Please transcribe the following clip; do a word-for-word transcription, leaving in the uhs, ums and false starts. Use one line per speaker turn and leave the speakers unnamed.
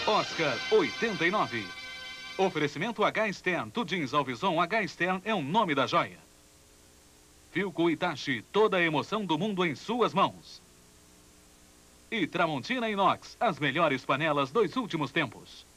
Oscar oitenta e nove. Oferecimento H-Stern. Tu jeans Alvison, H-Stern é o nome da joia. Philco Hitachi, toda a emoção do mundo em suas mãos. E Tramontina Inox, as melhores panelas dos últimos tempos.